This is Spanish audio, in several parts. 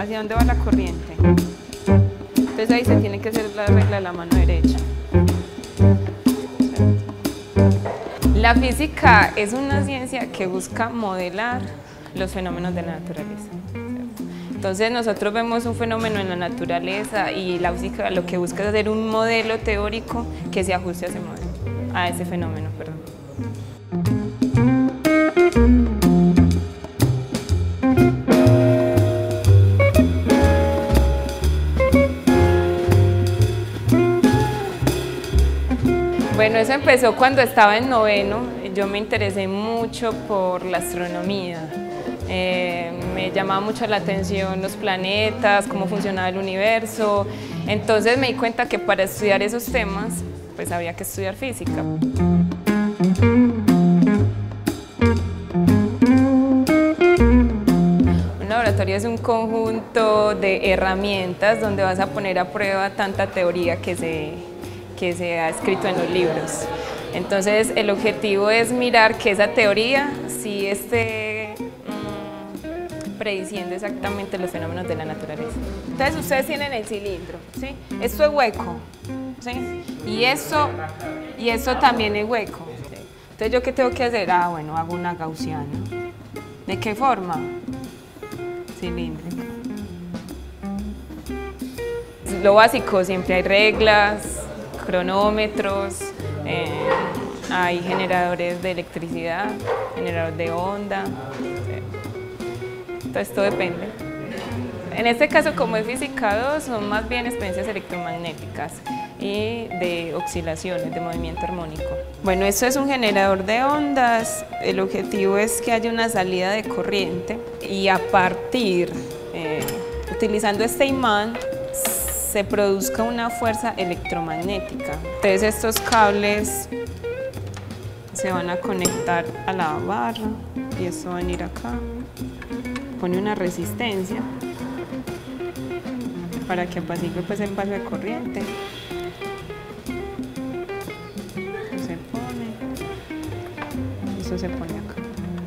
¿Hacia dónde va la corriente? Entonces ahí se tiene que hacer la regla de la mano derecha. La física es una ciencia que busca modelar los fenómenos de la naturaleza. Entonces nosotros vemos un fenómeno en la naturaleza y la física lo que busca es hacer un modelo teórico que se ajuste a ese modelo, a ese fenómeno, perdón. Bueno, eso empezó cuando estaba en noveno. Yo me interesé mucho por la astronomía. Me llamaba mucho la atención los planetas, cómo funcionaba el universo. Entonces me di cuenta que para estudiar esos temas, pues había que estudiar física. Un laboratorio es un conjunto de herramientas donde vas a poner a prueba tanta teoría que se ha escrito en los libros. Entonces el objetivo es mirar que esa teoría sí esté prediciendo exactamente los fenómenos de la naturaleza. Entonces ustedes tienen el cilindro, ¿sí? Esto es hueco, ¿sí? Y eso también es hueco. ¿Sí? Entonces ¿yo qué tengo que hacer? Bueno, hago una gaussiana. ¿De qué forma? Cilíndrica. Lo básico, siempre hay reglas, cronómetros, hay generadores de electricidad, generador de onda, entonces todo depende. En este caso, como es física 2, son más bien experiencias electromagnéticas y de oscilaciones, de movimiento armónico. Bueno, esto es un generador de ondas, el objetivo es que haya una salida de corriente y a partir, utilizando este imán, se produzca una fuerza electromagnética. Entonces estos cables se van a conectar a la barra y esto va a venir acá. Pone una resistencia para que apacigue pues el paso de corriente. Se pone, eso se pone acá.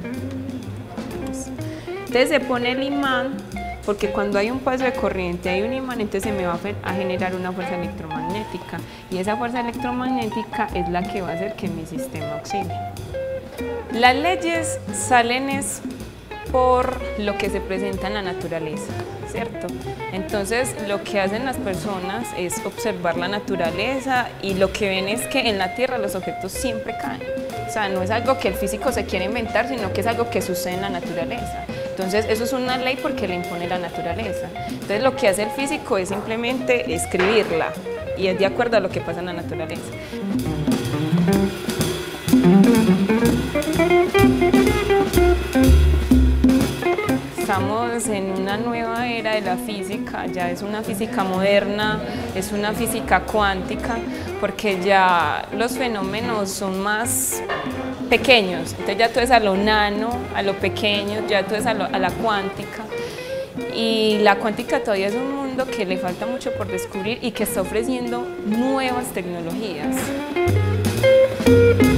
Entonces se pone el imán, porque cuando hay un paso de corriente, hay un imán, entonces se me va a generar una fuerza electromagnética y esa fuerza electromagnética es la que va a hacer que mi sistema oscile. Las leyes salen por lo que se presenta en la naturaleza, ¿cierto? Entonces lo que hacen las personas es observar la naturaleza y lo que ven es que en la Tierra los objetos siempre caen. O sea, no es algo que el físico se quiere inventar, sino que es algo que sucede en la naturaleza. Entonces eso es una ley porque la impone la naturaleza. Entonces lo que hace el físico es simplemente escribirla y es de acuerdo a lo que pasa en la naturaleza. Estamos en una nueva era de la física, ya es una física moderna, es una física cuántica, porque ya los fenómenos son más pequeños, entonces ya todo es a lo nano, a lo pequeño, ya todo es a la cuántica. Y la cuántica todavía es un mundo que le falta mucho por descubrir y que está ofreciendo nuevas tecnologías.